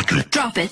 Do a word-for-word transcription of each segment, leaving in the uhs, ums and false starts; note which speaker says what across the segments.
Speaker 1: secret. Drop it.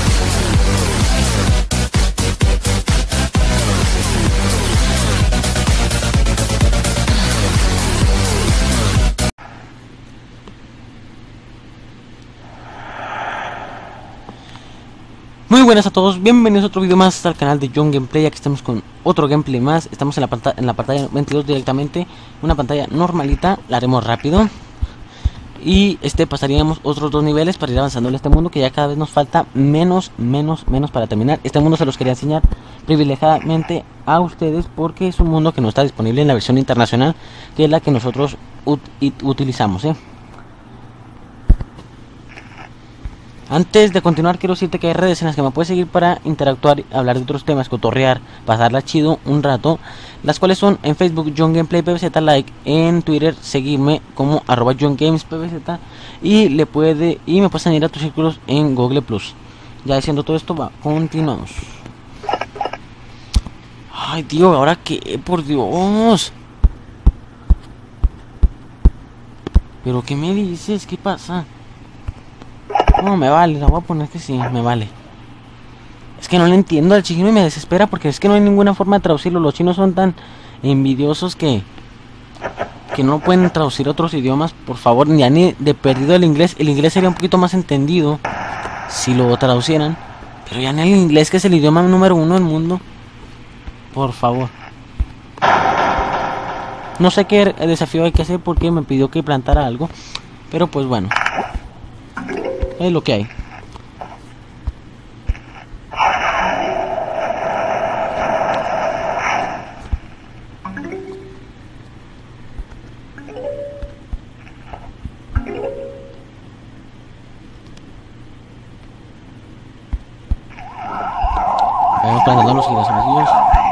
Speaker 2: Muy buenas a todos, bienvenidos a otro video más al canal de John Gameplay. Aquí estamos con otro gameplay más. Estamos en la, pantalla, en la pantalla veintidós directamente. Una pantalla normalita, la haremos rápido. Y este pasaríamos otros dos niveles para ir avanzando en este mundo, que ya cada vez nos falta menos, menos, menos para terminar. Este mundo se los quería enseñar privilegiadamente a ustedes porque es un mundo que no está disponible en la versión internacional, que es la que nosotros ut utilizamos, ¿eh? Antes de continuar, quiero decirte que hay redes en las que me puedes seguir para interactuar, hablar de otros temas, cotorrear, pasarla chido un rato, las cuales son en Facebook John Gameplay P V Z, like, en Twitter seguirme como arroba John Games P V Z, y le puede y me puedes añadir a tus círculos en Google Plus. Ya diciendo todo esto, va, continuamos. Ay, tío, ¿ahora qué? Por Dios. ¿Pero qué me dices? ¿Qué pasa? No, me vale, la voy a poner que sí, me vale. Es que no le entiendo al chino y me desespera porque es que no hay ninguna forma de traducirlo. Los chinos son tan envidiosos que que no pueden traducir otros idiomas. Por favor, ya ni de perdido el inglés. El inglés sería un poquito más entendido si lo traducieran, pero ya ni el inglés, que es el idioma número uno del mundo. Por favor. No sé qué desafío hay que hacer porque me pidió que plantara algo, pero pues bueno, es lo que hay. Vamos plantando los girasoles.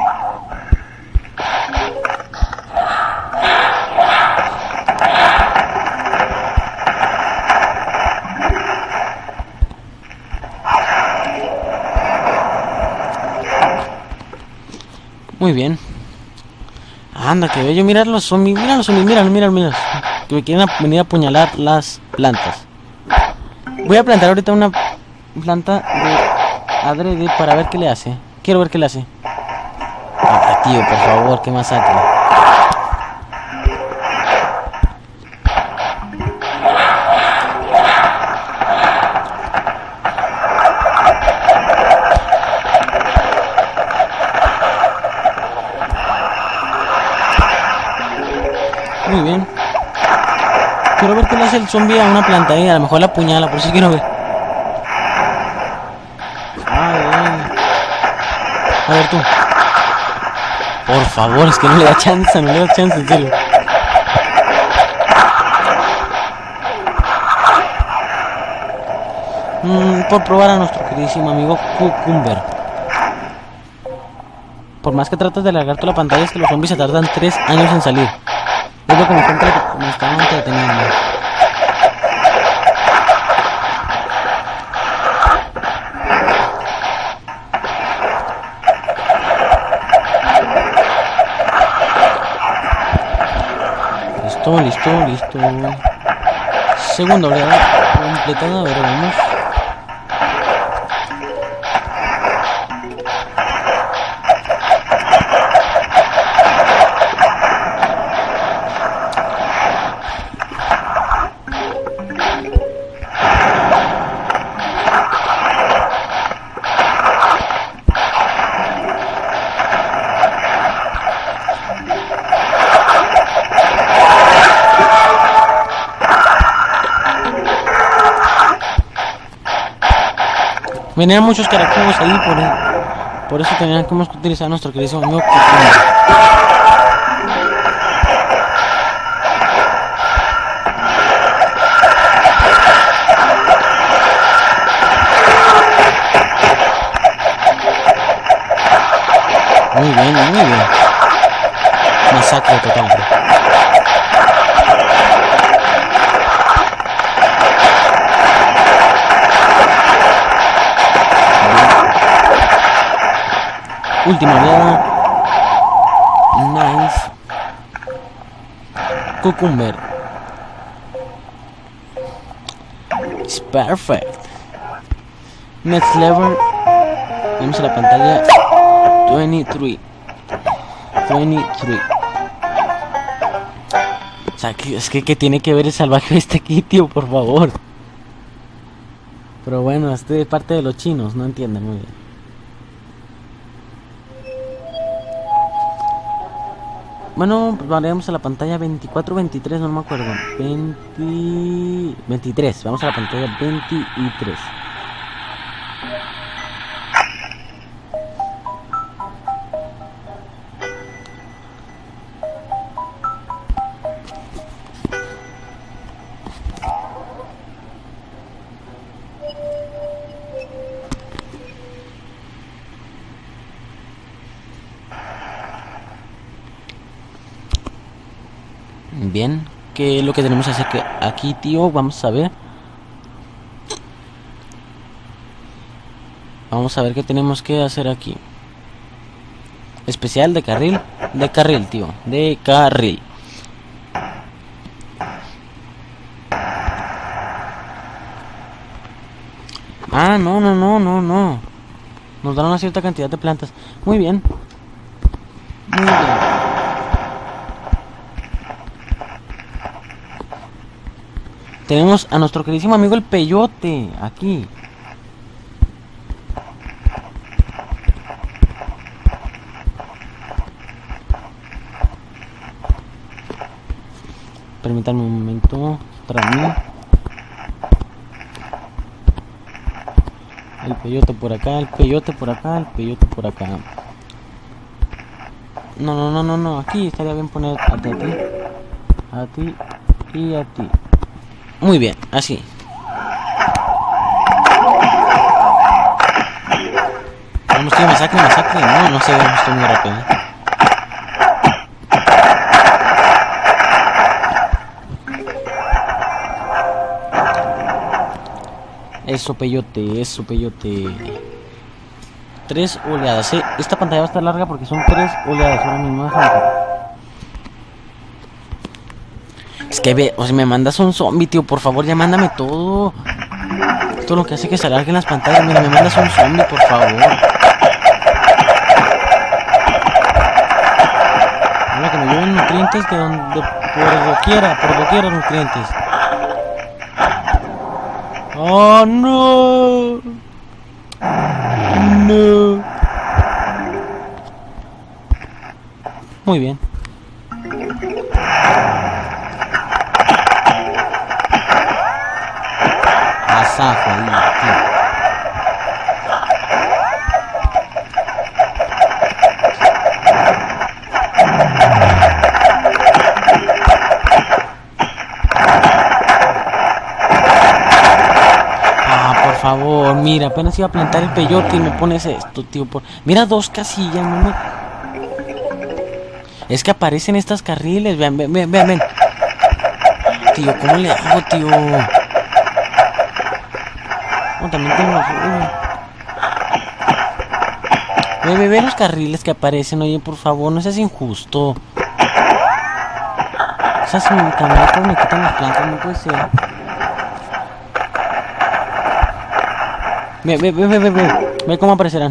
Speaker 2: Muy bien. Anda, que bello. Mira los zombies. Mira los zombies. Mira, mira, mira. Que me quieren venir a apuñalar las plantas. Voy a plantar ahorita una planta de adrede para ver qué le hace. Quiero ver qué le hace. Ay, tío, por favor, qué masacre. Muy bien. Quiero ver qué le hace el zombie a una planta ahí. A lo mejor la apuñala, por eso quiero ver. Ay, ay. A ver tú. Por favor, es que no le da chance, no le da chance, en serio. Mm, por probar a nuestro queridísimo amigo Cucumber. Por más que tratas de alargar toda la pantalla, es que los zombies se tardan tres años en salir. Es lo que me está, entre... me está entreteniendo. Listo, listo, listo. Segunda oleada completada, a ver, vamos. Venían muchos caracteres ahí, por, por eso tenían que utilizar a nuestro querido amigo Cucumber. Muy bien, muy bien. Masacre total. Última oleada. Nice. Cucumber. It's perfect. Next level. Vamos a la pantalla veintitrés. veintitrés. O sea, que, es que, que tiene que ver el salvaje este aquí, tío, por favor. Pero bueno, este es parte de los chinos, no entienden muy bien. Bueno, pues vamos a la pantalla veinticuatro, veintitrés, no me acuerdo. veinte, veintitrés, vamos a la pantalla veintitrés. Bien, ¿qué es lo que tenemos que hacer aquí, tío? Vamos a ver. Vamos a ver qué tenemos que hacer aquí. Especial de carril. De carril, tío. De carril. Ah, no, no, no, no, no. Nos dan una cierta cantidad de plantas. Muy bien. Muy bien. Tenemos a nuestro queridísimo amigo el peyote aquí. Permítanme un momento para mí. El peyote por acá, el peyote por acá, el peyote por acá. No, no, no, no, no. Aquí estaría bien poner a ti, a ti y a ti. Muy bien, así. Vamos, tío, masacre, masacre. No, no se ve, estoy muy rápido, ¿eh? Eso, peyote, eso, peyote. Tres oleadas, ¿eh? Esta pantalla va a estar larga porque son tres oleadas ahora mismo. Es que ve, o sea, me mandas un zombie, tío, por favor, ya mándame todo. Esto es lo que hace que se alarguen las pantallas. Mira, me mandas un zombie, por favor. Mira, que me lleven nutrientes de donde, por doquiera, por doquiera nutrientes. Oh, no. No. Muy bien. Asajo ahí, tío. Por favor, mira, apenas iba a plantar el peyote y me pones esto, tío. Por... Mira, dos casillas, no me... Es que aparecen estas carriles, vean, vean, vean, vean. Tío, ¿cómo le hago, tío? No, también tengo los... Ve, ve, ve los carriles que aparecen, oye, por favor, no seas injusto. Esas camionetas me quitan las plantas, no puede ser. Ve, ve, ve, ve, ve, ve, ve cómo aparecerán.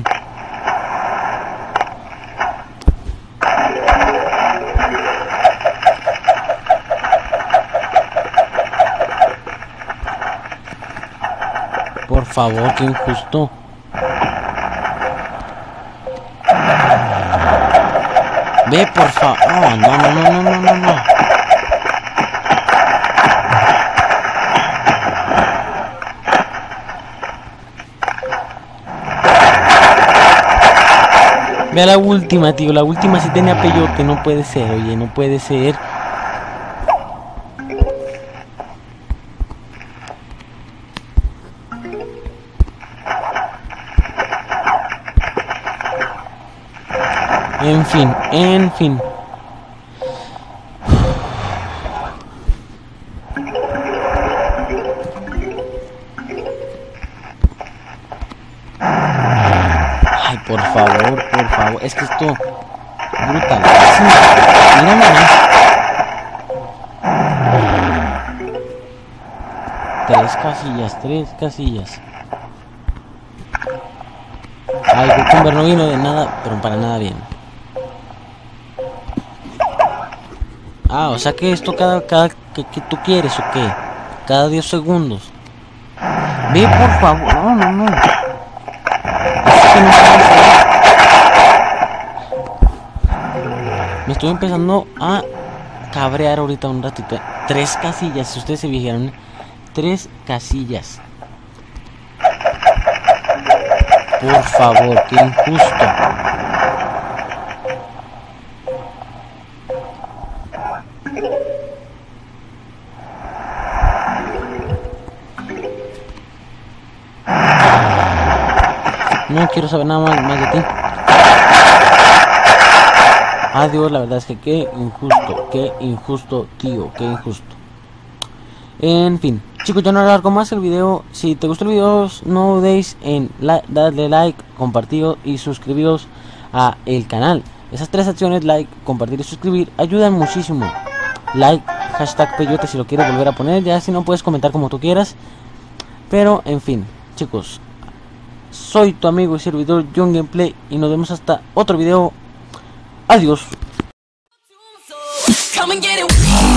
Speaker 2: Por favor, qué injusto. Ve, por favor. Oh, no, no, no, no, no, no, no. Ve a la última, tío. La última sí tenía peyote. No puede ser, oye, no puede ser. En fin, en fin. Ay, por favor, por favor. Es que esto... brutal. Mira nomás. Tres casillas, tres casillas. Ay, Cucumber no vino de nada, pero para nada bien. Ah, o sea que esto cada, cada que, que tú quieres o qué, cada diez segundos. Ve, por favor, no, no, no. Es que no puede ser. Me estoy empezando a cabrear ahorita un ratito. Tres casillas, si ustedes se fijaron, tres casillas. Por favor, qué injusto. No quiero saber nada más, más de ti. Adiós, la verdad es que qué injusto, qué injusto, tío, qué injusto. En fin, chicos, ya no alargo más el video. Si te gustó el video, no dudéis en la darle like, compartir y suscribiros a el canal. Esas tres acciones, like, compartir y suscribir, ayudan muchísimo. Like, hashtag peyote si lo quieres volver a poner. Ya si no, puedes comentar como tú quieras. Pero, en fin, chicos, soy tu amigo y servidor John Gameplay y nos vemos hasta otro video. Adiós. Come and get it.